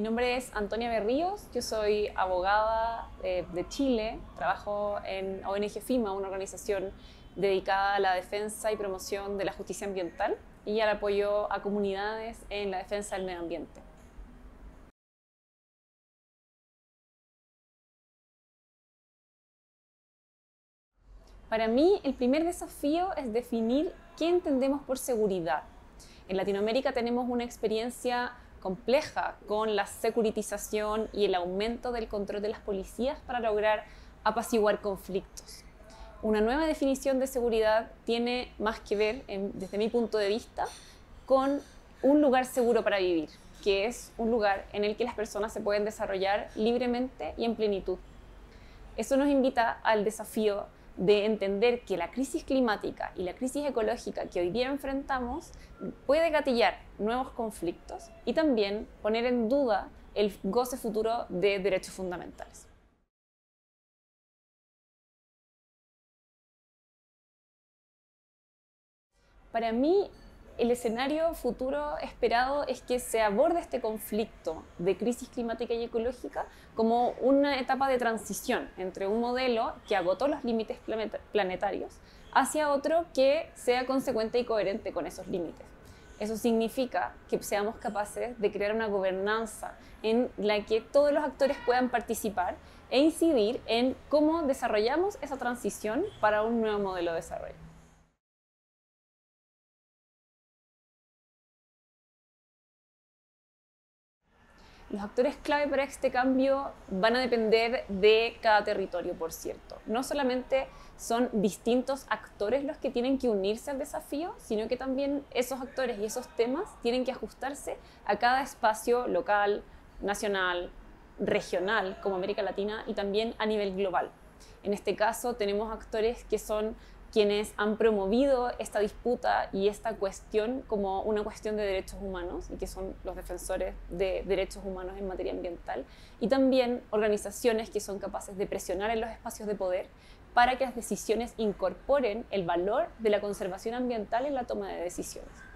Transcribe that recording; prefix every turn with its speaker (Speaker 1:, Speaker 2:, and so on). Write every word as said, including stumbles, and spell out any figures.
Speaker 1: nombre es Antonia Berríos, yo soy abogada de, de Chile, trabajo en O N G FIMA, una organización dedicada a la defensa y promoción de la justicia ambiental y al apoyo a comunidades en la defensa del medio ambiente. Para mí, el primer desafío es definir qué entendemos por seguridad. En Latinoamérica tenemos una experiencia compleja con la securitización y el aumento del control de las policías para lograr apaciguar conflictos. Una nueva definición de seguridad tiene más que ver, en, desde mi punto de vista, con un lugar seguro para vivir, que es un lugar en el que las personas se pueden desarrollar libremente y en plenitud. Eso nos invita al desafío de entender que la crisis climática y la crisis ecológica que hoy día enfrentamos puede gatillar nuevos conflictos y también poner en duda el goce futuro de derechos fundamentales. Para mí, el escenario futuro esperado es que se aborde este conflicto de crisis climática y ecológica como una etapa de transición entre un modelo que agotó los límites planetarios hacia otro que sea consecuente y coherente con esos límites. Eso significa que seamos capaces de crear una gobernanza en la que todos los actores puedan participar e incidir en cómo desarrollamos esa transición para un nuevo modelo de desarrollo. Los actores clave para este cambio van a depender de cada territorio, por cierto. No solamente son distintos actores los que tienen que unirse al desafío, sino que también esos actores y esos temas tienen que ajustarse a cada espacio local, nacional, regional, como América Latina, y también a nivel global. En este caso tenemos actores que son quienes han promovido esta disputa y esta cuestión como una cuestión de derechos humanos y que son los defensores de derechos humanos en materia ambiental, y también organizaciones que son capaces de presionar en los espacios de poder para que las decisiones incorporen el valor de la conservación ambiental en la toma de decisiones.